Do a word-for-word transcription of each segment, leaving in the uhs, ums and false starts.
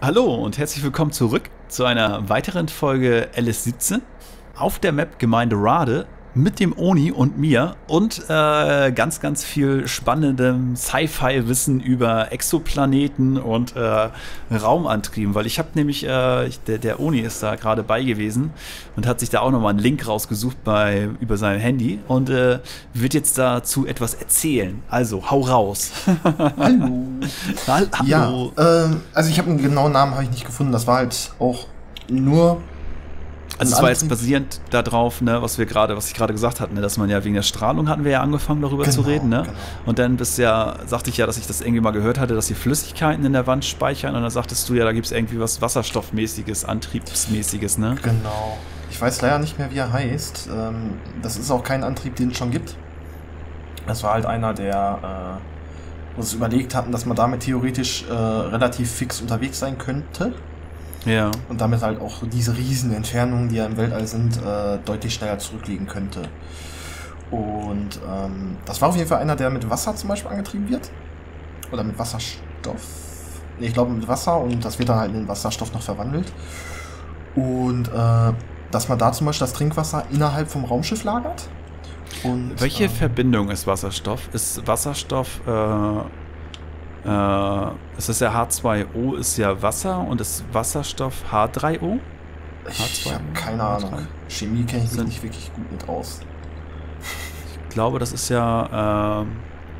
Hallo und herzlich willkommen zurück zu einer weiteren Folge L S siebzehn auf der Map Gemeinde Rade mit dem Oni und mir und äh, ganz, ganz viel spannendem Sci-Fi-Wissen über Exoplaneten und äh, Raumantrieben, weil ich habe nämlich, äh, ich, der, der Oni ist da gerade bei gewesen und hat sich da auch nochmal einen Link rausgesucht bei, über sein Handy und äh, wird jetzt dazu etwas erzählen. Also, hau raus. Hallo. Hallo. Ja, äh, also ich habe einen genauen Namen habe ich nicht gefunden, das war halt auch nur... Also es war jetzt basierend darauf, ne, was wir gerade, was ich gerade gesagt hatte, ne, dass man ja wegen der Strahlung hatten wir ja angefangen darüber genau, zu reden, ne? Genau. Und dann bist ja, sagte ich ja, dass ich das irgendwie mal gehört hatte, dass die Flüssigkeiten in der Wand speichern und dann sagtest du ja, da gibt es irgendwie was Wasserstoffmäßiges, Antriebsmäßiges, ne? Genau. Ich weiß leider nicht mehr, wie er heißt. Ähm, das ist auch kein Antrieb, den es schon gibt. Das war halt einer, der äh, uns überlegt hatten, dass man damit theoretisch äh, relativ fix unterwegs sein könnte. Ja. Und damit halt auch diese riesen Entfernungen, die ja im Weltall sind, äh, deutlich schneller zurücklegen könnte. Und ähm, das war auf jeden Fall einer, der mit Wasser zum Beispiel angetrieben wird. Oder mit Wasserstoff. Nee, ich glaube mit Wasser und das wird dann halt in den Wasserstoff noch verwandelt. Und äh, dass man da zum Beispiel das Trinkwasser innerhalb vom Raumschiff lagert. Und, Welche ähm, Verbindung ist Wasserstoff? Ist Wasserstoff, äh, äh, es ist ja H zwei O, ist ja Wasser und ist Wasserstoff H drei O? Ich habe keine Ahnung. Chemie kenne ich mich nicht wirklich gut mit aus. Ich glaube, das ist ja, ähm,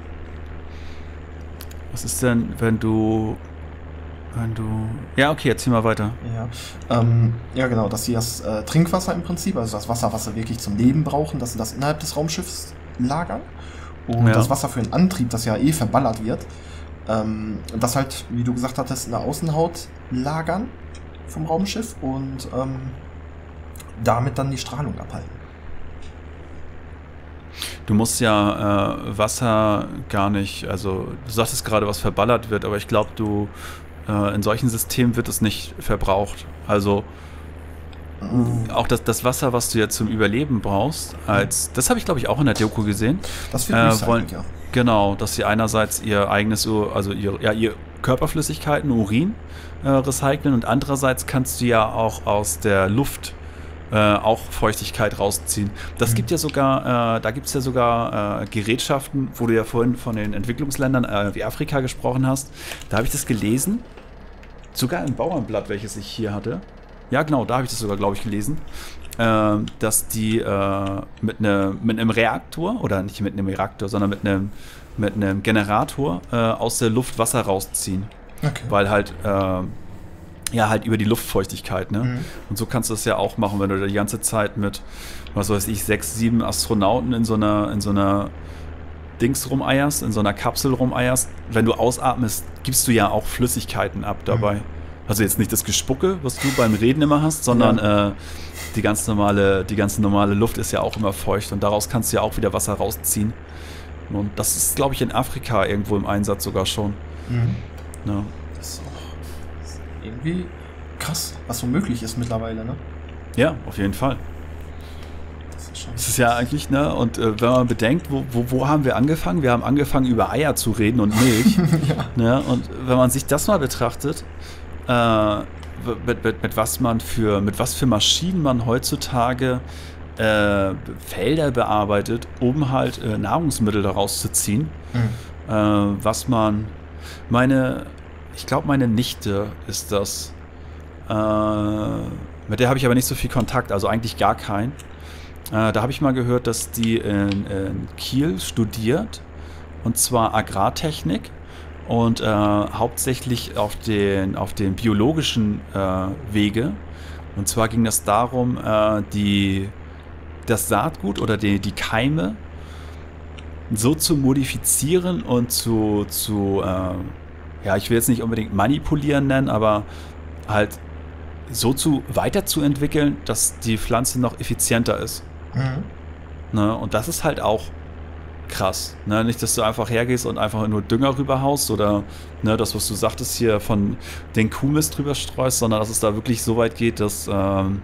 was ist denn, wenn du, wenn du, ja, okay, erzähl mal weiter. Ja, ähm, ja genau, dass sie das äh, Trinkwasser im Prinzip, also das Wasser, was sie wirklich zum Leben brauchen, dass sie das innerhalb des Raumschiffs lagern. Und Ja. das Wasser für den Antrieb, das ja eh verballert wird, ähm, das halt, wie du gesagt hattest, in der Außenhaut lagern vom Raumschiff und ähm, damit dann die Strahlung abhalten. Du musst ja äh, Wasser gar nicht, also du sagtest gerade, was verballert wird, aber ich glaube, du äh, in solchen Systemen wird es nicht verbraucht. Also Mhm. auch das, das Wasser, was du jetzt zum Überleben brauchst, als das habe ich glaube ich auch in der Doku gesehen. Das wird Äh, recycelt, wollen, ja. Genau, dass sie einerseits ihr eigenes, Ur- also ihr, ja, ihr Körperflüssigkeiten, Urin äh, recyceln und andererseits kannst du ja auch aus der Luft äh, auch Feuchtigkeit rausziehen. Das Mhm. gibt ja sogar, äh, da gibt es ja sogar äh, Gerätschaften, wo du ja vorhin von den Entwicklungsländern äh, wie Afrika gesprochen hast. Da habe ich das gelesen, sogar im Bauernblatt, welches ich hier hatte. Ja, genau, da habe ich das sogar, glaube ich, gelesen. Äh, dass die äh, mit, ne, mit einem Reaktor, oder nicht mit einem Reaktor, sondern mit einem, mit einem Generator äh, aus der Luft Wasser rausziehen. Okay. Weil halt, äh, ja, halt über die Luftfeuchtigkeit, ne? Mhm. Und so kannst du es ja auch machen, wenn du da die ganze Zeit mit, was weiß ich, sechs, sieben Astronauten in so einer, in so einer Dings rumeierst, in so einer Kapsel rumeierst. Wenn du ausatmest, gibst du ja auch Flüssigkeiten ab dabei. Mhm. Also jetzt nicht das Gespucke, was du beim Reden immer hast, sondern Ja. äh, die ganz normale, die ganz normale Luft ist ja auch immer feucht und daraus kannst du ja auch wieder Wasser rausziehen. Und das ist, glaube ich, in Afrika irgendwo im Einsatz sogar schon. Mhm. Ja, Das ist auch das ist irgendwie krass, was so möglich ist mittlerweile, ne? ja, auf jeden Fall. Das ist schon. Das ist ja eigentlich, ne, und äh, wenn man bedenkt, wo, wo, wo haben wir angefangen? Wir haben angefangen, über Eier zu reden und Milch. Ja. Ne? Und wenn man sich das mal betrachtet, äh, mit, mit, mit was man für, mit was für Maschinen man heutzutage äh, Felder bearbeitet, um halt äh, Nahrungsmittel daraus zu ziehen, Mhm. äh, was man, meine, ich glaube, meine Nichte ist das. Äh, mit der habe ich aber nicht so viel Kontakt, also eigentlich gar keinen. Äh, da habe ich mal gehört, dass die in, in Kiel studiert, und zwar Agrartechnik und äh, hauptsächlich auf den, auf den biologischen äh, Wege. Und zwar ging das darum, äh, die, das Saatgut oder die, die Keime so zu modifizieren und zu, zu äh, ja, ich will jetzt nicht unbedingt manipulieren nennen, aber halt so zu weiterzuentwickeln, dass die Pflanze noch effizienter ist. Mhm. Ne? Und das ist halt auch krass. Ne? Nicht, dass du einfach hergehst und einfach nur Dünger rüberhaust oder ne, das, was du sagtest hier von den Kuhmist drüber streust, sondern dass es da wirklich so weit geht, dass ähm,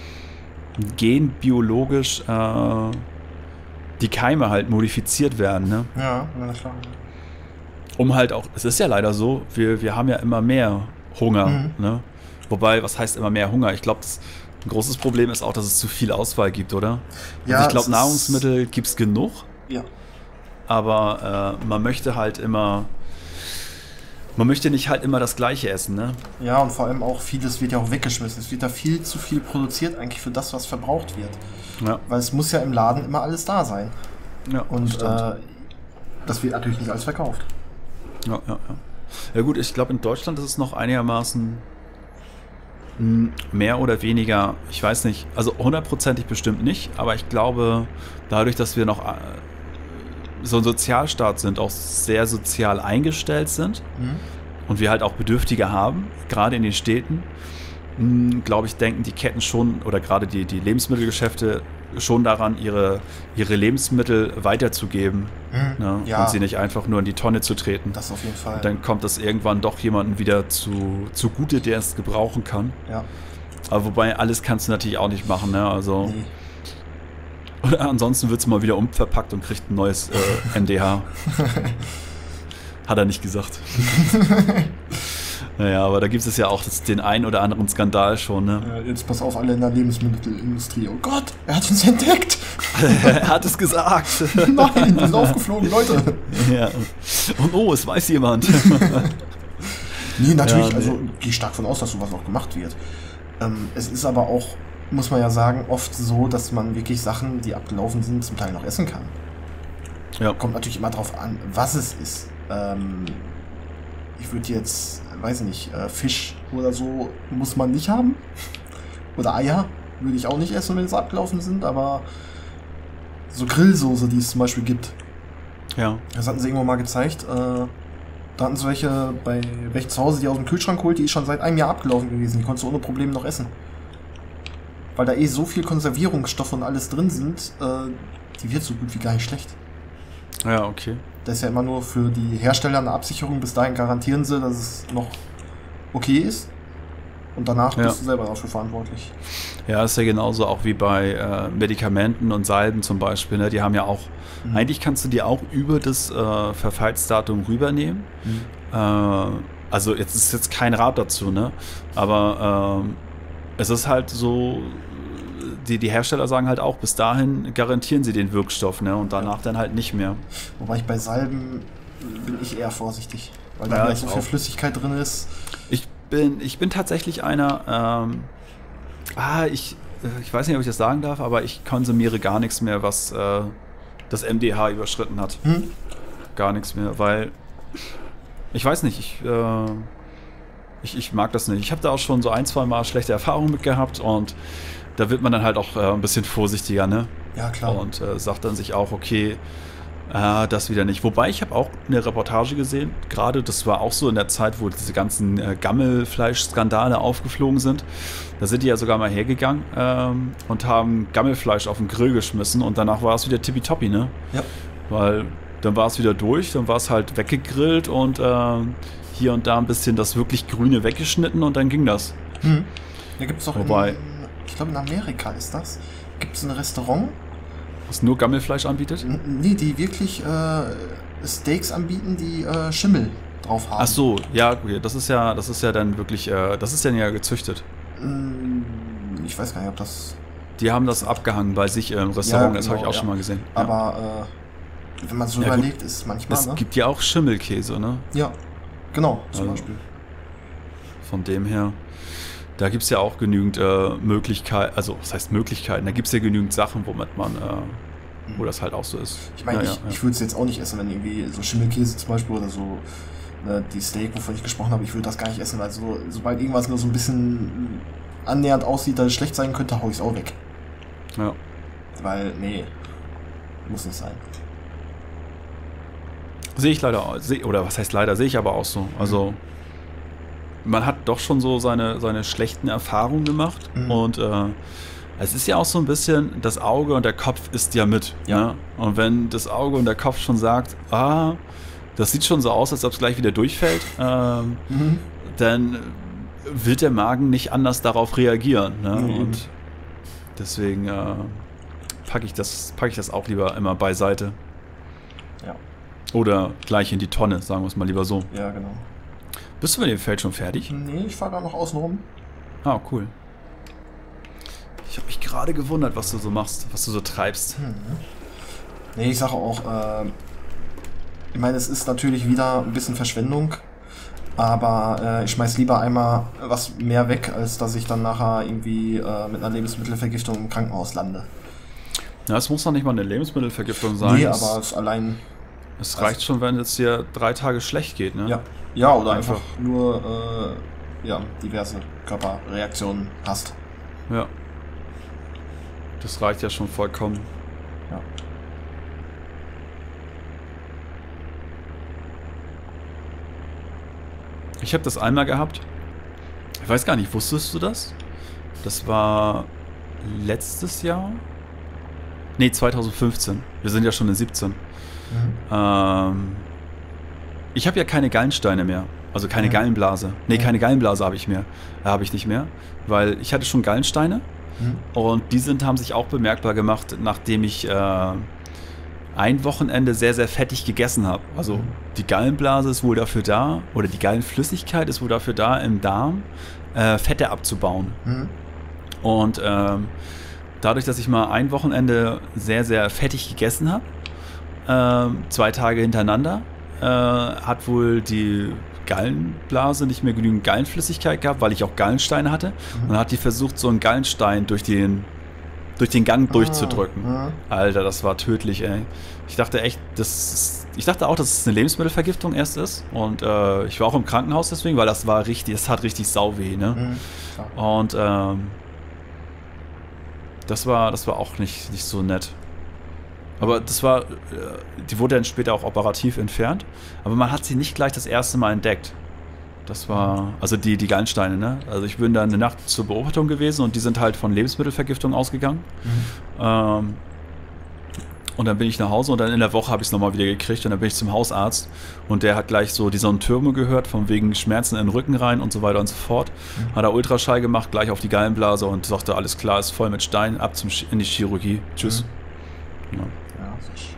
genbiologisch äh, die Keime halt modifiziert werden. Ne? Ja, na klar. Um halt auch, es ist ja leider so, wir, wir haben ja immer mehr Hunger. Mhm. Ne? Wobei, was heißt immer mehr Hunger? Ich glaube, ein großes Problem ist auch, dass es zu viel Auswahl gibt, oder? Ja, also ich glaube, es ist- Nahrungsmittel gibt es genug, Ja. aber äh, man möchte halt immer, man möchte nicht halt immer das Gleiche essen, ne? Ja, und vor allem auch vieles wird ja auch weggeschmissen. Es wird da viel zu viel produziert eigentlich für das, was verbraucht wird. Ja, Weil es muss ja im Laden immer alles da sein. ja Und stimmt. äh, das wird natürlich nicht alles verkauft. Ja, ja, ja. Ja gut, ich glaube in Deutschland ist es noch einigermaßen mh, mehr oder weniger, ich weiß nicht, also hundertprozentig bestimmt nicht, aber ich glaube, dadurch, dass wir noch äh, so ein Sozialstaat sind, auch sehr sozial eingestellt sind Mhm. und wir halt auch Bedürftige haben, gerade in den Städten, mh, glaube ich, denken die Ketten schon oder gerade die, die Lebensmittelgeschäfte schon daran, ihre, ihre Lebensmittel weiterzugeben, Mhm. ne? Ja. Und sie nicht einfach nur in die Tonne zu treten. Das auf jeden Fall. Und dann kommt das irgendwann doch jemandem wieder zu, zugute, der es gebrauchen kann. Ja. Aber wobei, alles kannst du natürlich auch nicht machen, ne? Also, Nee. oder ansonsten wird es mal wieder umverpackt und kriegt ein neues äh, M D H. Hat er nicht gesagt. Naja, aber da gibt es ja auch das, den einen oder anderen Skandal schon, ne? Äh, Jetzt pass auf, alle in der Lebensmittelindustrie. Oh Gott, er hat uns entdeckt. Er hat es gesagt. Nein, wir sind aufgeflogen, Leute. Ja. Und oh, es weiß jemand. Nee, natürlich, Ja, nee. also gehe ich stark von aus, dass sowas auch gemacht wird. Ähm, es ist aber auch, muss man ja sagen, oft so, dass man wirklich Sachen, die abgelaufen sind, zum Teil noch essen kann. Ja. Kommt natürlich immer drauf an, was es ist. Ähm, ich würde jetzt, weiß ich nicht, äh, Fisch oder so muss man nicht haben. Oder Eier würde ich auch nicht essen, wenn sie abgelaufen sind, aber so Grillsoße, die es zum Beispiel gibt, Ja. das hatten sie irgendwo mal gezeigt. Äh, da hatten sie welche bei welche zu Hause, die aus dem Kühlschrank holt, die ist schon seit einem Jahr abgelaufen gewesen. Die konntest du ohne Probleme noch essen. Weil da eh so viel Konservierungsstoffe und alles drin sind, äh, die wird so gut wie gar nicht schlecht. Ja, okay. Das ist ja immer nur für die Hersteller eine Absicherung. Bis dahin garantieren sie, dass es noch okay ist. Und danach Ja. bist du selber dafür verantwortlich. Ja, ist ja genauso auch wie bei äh, Medikamenten und Salben zum Beispiel. Ne? Die haben ja auch, Mhm. eigentlich kannst du die auch über das äh, Verfallsdatum rübernehmen. Mhm. Äh, also jetzt ist jetzt kein Rat dazu, ne? Aber ähm, es ist halt so, die, die Hersteller sagen halt auch, bis dahin garantieren sie den Wirkstoff, ne? Und danach dann halt nicht mehr. Wobei ich bei Salben bin ich eher vorsichtig. Weil da Ja, ja ich so viel auch. Flüssigkeit drin ist. Ich bin, ich bin tatsächlich einer, ähm, ah, ich, äh, ich weiß nicht, ob ich das sagen darf, aber ich konsumiere gar nichts mehr, was äh, das M D H überschritten hat. Hm? Gar nichts mehr, weil ich weiß nicht, ich, äh, ich, ich mag das nicht. Ich habe da auch schon so ein, zwei Mal schlechte Erfahrungen mit gehabt und da wird man dann halt auch äh, ein bisschen vorsichtiger, ne? Ja, klar. Und äh, sagt dann sich auch, okay, äh, das wieder nicht. Wobei, ich habe auch eine Reportage gesehen, gerade das war auch so in der Zeit, wo diese ganzen äh, Gammelfleisch-Skandale aufgeflogen sind. Da sind die ja sogar mal hergegangen ähm, und haben Gammelfleisch auf den Grill geschmissen und danach war es wieder tippitoppi, ne? Ja. Weil dann war es wieder durch, dann war es halt weggegrillt und ähm, hier und da ein bisschen das wirklich Grüne weggeschnitten und dann ging das. Hm. Da gibt es doch, Wobei- in, ich glaube in Amerika ist das, gibt es ein Restaurant, Was nur Gammelfleisch anbietet? n- nee, die wirklich äh, Steaks anbieten, die äh, Schimmel drauf haben. Ach so, ja, okay, das ist ja, das ist ja dann wirklich, äh, das ist dann ja gezüchtet. Mm, Ich weiß gar nicht, ob das... Die haben das abgehangen bei sich im Restaurant, Ja, das habe ich genau, auch ja. schon mal gesehen. Ja. Aber äh, wenn man so Ja, gut. überlegt, ist es manchmal, Es ne? gibt ja auch Schimmelkäse, ne? Ja, genau, zum Also, Beispiel. Von dem her, da gibt es ja auch genügend äh, Möglichkeiten, also was heißt Möglichkeiten, da gibt es ja genügend Sachen, womit man, äh, wo das halt auch so ist. Ich meine, ja, ich, ja, ich würde es jetzt auch nicht essen, wenn irgendwie so Schimmelkäse zum Beispiel oder so ne, die Steak, wovon ich gesprochen habe, ich würde das gar nicht essen, weil so, sobald irgendwas nur so ein bisschen annähernd aussieht, dass es schlecht sein könnte, hau ich es auch weg. ja. Weil, nee, muss nicht sein. Sehe ich leider, auch- seh, oder was heißt leider, sehe ich aber auch so. Also man hat doch schon so seine, seine schlechten Erfahrungen gemacht Mhm. und äh, es ist ja auch so ein bisschen, das Auge und der Kopf ist ja mit. Ja. Ne? Und wenn das Auge und der Kopf schon sagt, ah, das sieht schon so aus, als ob es gleich wieder durchfällt, ähm, Mhm. dann wird der Magen nicht anders darauf reagieren. Ne? Nee, eben. Und deswegen äh, packe ich, das, pack ich das auch lieber immer beiseite. Ja. Oder gleich in die Tonne, sagen wir es mal lieber so. Ja, genau. Bist du mit dem Feld schon fertig? Nee, ich fahre da noch außen rum. Ah, cool. Ich habe mich gerade gewundert, was du so machst, was du so treibst. Hm. Nee, ich sage auch, äh, ich meine, es ist natürlich wieder ein bisschen Verschwendung, aber äh, ich schmeiß lieber einmal was mehr weg, als dass ich dann nachher irgendwie äh, mit einer Lebensmittelvergiftung im Krankenhaus lande. Ja, es muss doch nicht mal eine Lebensmittelvergiftung sein. Nee, es, aber es allein... Es reicht also schon, wenn es dir drei Tage schlecht geht, ne? Ja, ja oder einfach, Einfach. nur äh, ja, diverse Körperreaktionen hast. Ja. Das reicht ja schon vollkommen. Ja. Ich habe das einmal gehabt. Ich weiß gar nicht, wusstest du das? Das war letztes Jahr? Nee, zwanzig fünfzehn. Wir sind ja schon in siebzehn. Mhm. Ähm, ich habe ja keine Gallensteine mehr. Also keine Mhm. Gallenblase. Nee, Mhm. keine Gallenblase habe ich mehr. Äh, habe ich nicht mehr. Weil ich hatte schon Gallensteine. Mhm. Und die sind, haben sich auch bemerkbar gemacht, nachdem ich äh, ein Wochenende sehr, sehr fettig gegessen habe. Also Mhm. die Gallenblase ist wohl dafür da, oder die Gallenflüssigkeit ist wohl dafür da, im Darm äh, Fette abzubauen. Mhm. Und ähm, dadurch, dass ich mal ein Wochenende sehr, sehr fettig gegessen habe, ähm, zwei Tage hintereinander, äh, hat wohl die Gallenblase nicht mehr genügend Gallenflüssigkeit gehabt, weil ich auch Gallensteine hatte. Mhm. Und dann hat die versucht, so einen Gallenstein durch den, durch den Gang durchzudrücken. Ah, Alter, das war tödlich, ey. Ich dachte echt, das ist, ich dachte auch, dass es eine Lebensmittelvergiftung erst ist. Und äh, ich war auch im Krankenhaus deswegen, weil das war richtig, es hat richtig Sauweh, ne? mhm. Klar. Und ähm, das war, das war auch nicht, nicht so nett. Aber das war, äh, die wurde dann später auch operativ entfernt. Aber man hat sie nicht gleich das erste Mal entdeckt. Das war, also die, die Gallensteine, ne? Also ich bin da eine Nacht zur Beobachtung gewesen und die sind halt von Lebensmittelvergiftung ausgegangen. Mhm. Ähm, und dann bin ich nach Hause und dann in der Woche habe ich es nochmal wieder gekriegt und dann bin ich zum Hausarzt und der hat gleich so die Sonnentürme gehört, von wegen Schmerzen in den Rücken rein und so weiter und so fort. Mhm. Hat er Ultraschall gemacht, gleich auf die Gallenblase und sagte, alles klar, ist voll mit Stein, ab zum Ch- in die Chirurgie. Tschüss. Ja. Ja, sicher.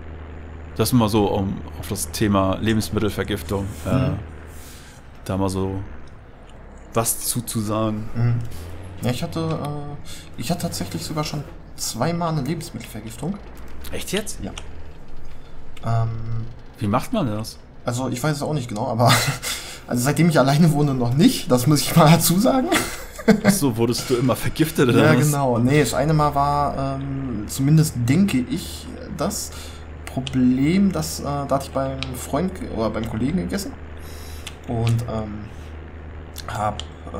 Das mal so um auf das Thema Lebensmittelvergiftung äh, Mhm. da mal so was zuzusagen. Mhm. Ja, ich hatte, äh, ich hatte tatsächlich sogar schon zweimal eine Lebensmittelvergiftung. Echt jetzt? Ja. Ähm, Wie macht man das? also ich weiß es auch nicht genau, aber also seitdem ich alleine wohne noch nicht, das muss ich mal dazu sagen. Achso, wurdest du immer vergiftet oder Ja, was? genau. Nee, das eine Mal war, ähm, zumindest denke ich, das Problem, dass äh, da hatte ich beim Freund ge- oder beim Kollegen gegessen und ähm, hab,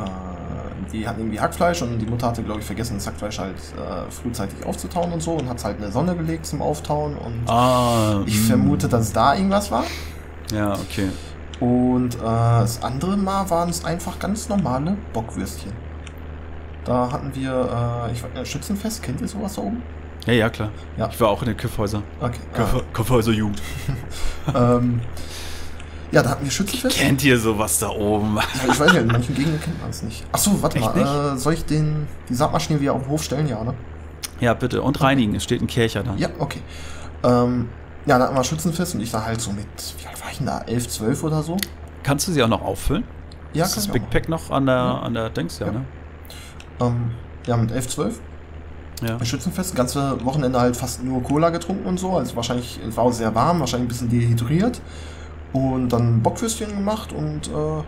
äh, die hatten irgendwie Hackfleisch und die Mutter hatte, glaube ich, vergessen, das Hackfleisch halt äh, frühzeitig aufzutauen und so und hat es halt in der Sonne gelegt zum Auftauen und Ah, ich mh. vermute, dass da irgendwas war. Ja, okay. Und äh, das andere Mal waren es einfach ganz normale Bockwürstchen. Da hatten wir, äh, ich weiß, Schützenfest, kennt ihr sowas da oben? Ja, ja, klar. Ja. Ich war auch in den Kiffhäusern. Okay. Kiff Kiffhäuser-Jugend. ähm, ja, da hatten wir Schützenfest. Kennt ihr sowas da oben? Ja, ich weiß ja, in manchen Gegenden kennt man es nicht. Achso, warte Echt mal, äh, soll ich den, die Saatmaschine wieder auf den Hof stellen? Ja, ne? Ja, bitte. Und reinigen. Es steht ein Kircher da. Ja, okay. Ähm, ja, da hatten wir Schützenfest und ich da halt so mit, wie alt war ich denn da? elf, zwölf oder so? Kannst du sie auch noch auffüllen? Ja, ist das kann ich Big auch. Pack noch an der, Ja. an der Dings, ja, Ja. ne? Ähm, ja, mit elf, zwölf. Ja. Bei Schützenfest, das ganze Wochenende halt fast nur Cola getrunken und so. Also wahrscheinlich, es war auch sehr warm, wahrscheinlich ein bisschen dehydriert. Und dann Bockwürstchen gemacht und äh,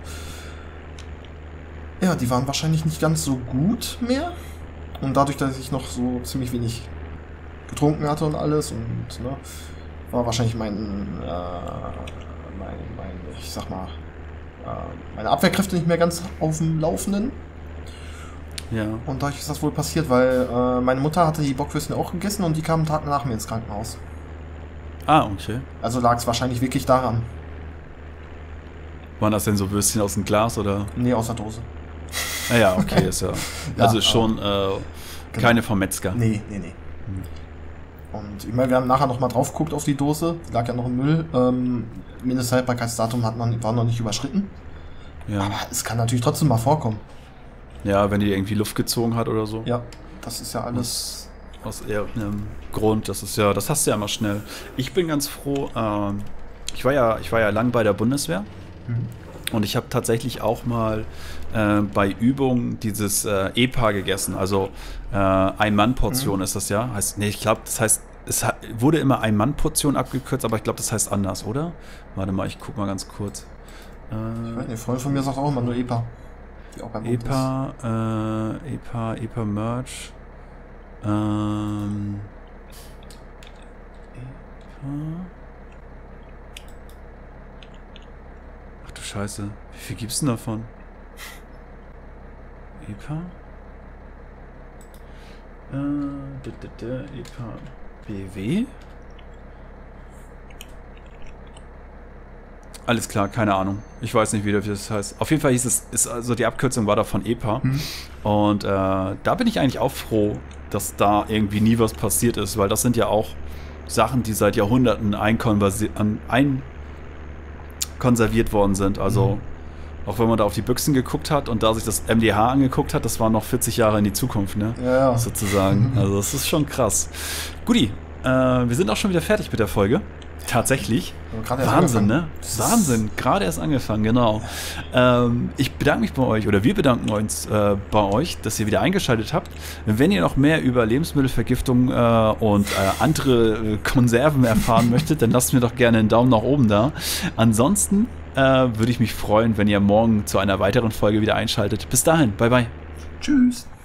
ja, die waren wahrscheinlich nicht ganz so gut mehr. Und dadurch, dass ich noch so ziemlich wenig getrunken hatte und alles und ne, war wahrscheinlich mein, äh, mein, mein, ich sag mal, äh, meine Abwehrkräfte nicht mehr ganz auf dem Laufenden. Ja. Und dadurch ist das wohl passiert, weil äh, meine Mutter hatte die Bockwürstchen auch gegessen und die kam einen Tag nach mir ins Krankenhaus. Ah, okay. Also lag es wahrscheinlich wirklich daran. Waren das denn so Würstchen aus dem Glas oder? Nee, aus der Dose. Naja, okay, ist ja. Ja, Also schon äh, keine vom Metzger. Nee, nee, nee. Hm. Und ich meine, wir haben nachher nochmal drauf geguckt auf die Dose. Die lag ja noch im Müll. Ähm, Mindesthaltbarkeitsdatum hat man, war noch nicht überschritten. Ja. Aber es kann natürlich trotzdem mal vorkommen. Ja, wenn die irgendwie Luft gezogen hat oder so. Ja, das ist ja alles. Aus irgendeinem Grund, das ist ja, das hast du ja immer schnell. Ich bin ganz froh, ähm, ich war ja, ich war ja lang bei der Bundeswehr Mhm. Und ich habe tatsächlich auch mal äh, bei Übungen dieses äh, E P A gegessen. Also äh, Ein-Mann-Portion mhm. ist das ja. Heißt, nee, ich glaube, das heißt, es hat, wurde immer Ein-Mann-Portion abgekürzt, aber ich glaube, das heißt anders, oder? Warte mal, ich guck mal ganz kurz. Äh, ich weiß nicht, Freund von mir sagt auch immer nur E P A. Die auch beim E P A, äh, E P A, E P A Merch. Ähm, E P A. Ach du Scheiße, wie viel gibt's denn davon? E P A? Äh, d -d -d E P A B W? Alles klar, keine Ahnung. Ich weiß nicht, wie das heißt. Auf jeden Fall hieß es, ist also die Abkürzung war da von E P A. Mhm. Und äh, da bin ich eigentlich auch froh, dass da irgendwie nie was passiert ist, weil das sind ja auch Sachen, die seit Jahrhunderten einkonserviert worden sind. Also mhm. auch wenn man da auf die Büchsen geguckt hat und da sich das M D H angeguckt hat, das war noch vierzig Jahre in die Zukunft, ne? Ja, ja. Sozusagen. Also das ist schon krass. Guti, äh, wir sind auch schon wieder fertig mit der Folge. Tatsächlich. Wahnsinn, ne? Wahnsinn. Gerade erst angefangen, genau. Ähm, ich bedanke mich bei euch, oder wir bedanken uns äh, bei euch, dass ihr wieder eingeschaltet habt. Wenn ihr noch mehr über Lebensmittelvergiftung äh, und äh, andere äh, Konserven erfahren möchtet, dann lasst mir doch gerne einen Daumen nach oben da. Ansonsten äh, würde ich mich freuen, wenn ihr morgen zu einer weiteren Folge wieder einschaltet. Bis dahin, bye bye. Tschüss.